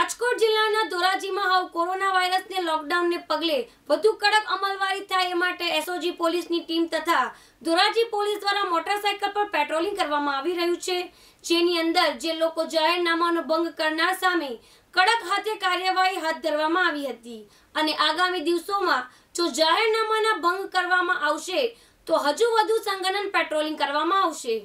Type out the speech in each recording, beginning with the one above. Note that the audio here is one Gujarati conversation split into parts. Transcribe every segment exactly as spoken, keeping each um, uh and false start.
રાજકોટ જિલ્લાના ધોરાજીમાં હાલ કોરોના વાયરસને લોકડાઉનને પગલે વધુ કડક અમલવારી થાય એ માટે એસઓજી પોલીસની ટીમ તથા ધોરાજી પોલીસ દ્વારા મોટરસાયકલ પર પેટ્રોલિંગ કરવામાં આવી રહ્યું છે, જેની અંદર જે લોકો જાહેરનામાનો ભંગ કરનાર સામે કડક હાથે કાર્યવાહી હાથ ધરવામાં આવી હતી અને આગામી દિવસોમાં જો જાહેરનામાના ભંગ કરવામાં આવશે તો હજુ વધુ સંઘનન પેટ્રોલિંગ કરવામાં આવશે।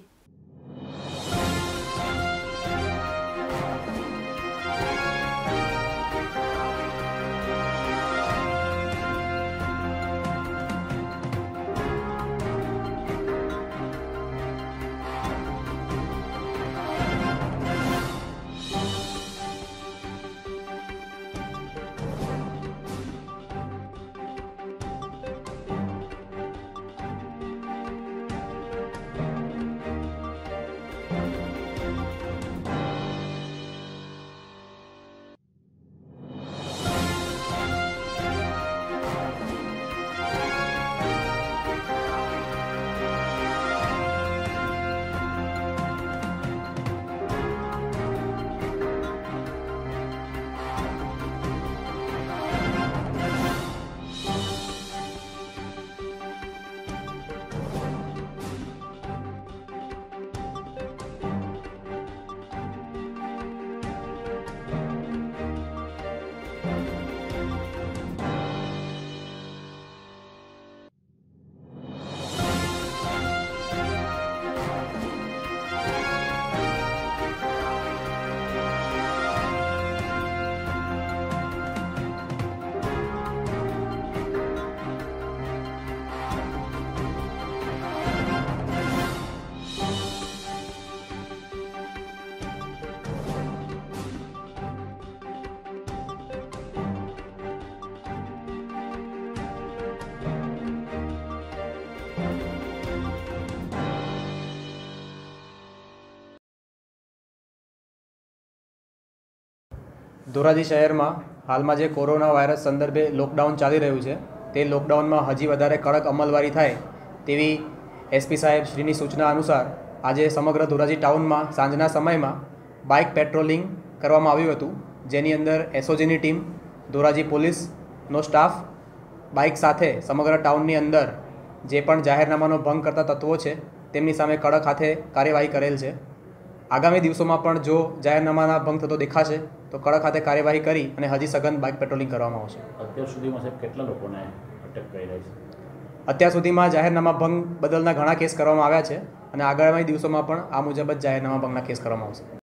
ધોરાજી શહેરમાં હાલમાં જે કોરોના વાયરસ સંદર્ભે લોકડાઉન ચાલી રહ્યું છે તે લોકડાઉનમાં હજી વધારે કડક અમલવારી થાય તેવી એસપી સાહેબ શ્રીની સૂચના અનુસાર આજે સમગ્ર ધોરાજી ટાઉનમાં સાંજના સમયમાં બાઇક પેટ્રોલિંગ કરવામાં આવ્યું હતું, જેની અંદર એસઓજીની ટીમ, ધોરાજી પોલીસનો સ્ટાફ બાઇક સાથે સમગ્ર ટાઉનની અંદર જે પણ જાહેરનામાનો ભંગ કરતા તત્વો છે તેમની સામે કડક હાથે કાર્યવાહી કરેલ છે। આગામી દિવસોમાં પણ જો જાહેરનામાના ભંગ થતો દેખાશે તો કડક હાથે કાર્યવાહી કરી અને હજી સઘન બાઇક પેટ્રોલિંગ કરવામાં આવશે। અત્યાર સુધીમાં સાહેબ કેટલા લોકોને અટક કરી રહી છે? અત્યાર સુધીમાં જાહેરનામા ભંગ બદલના ઘણા કેસ કરવામાં આવ્યા છે અને આગામી દિવસોમાં પણ આ મુજબ જ જાહેરનામા ભંગના કેસ કરવામાં આવશે।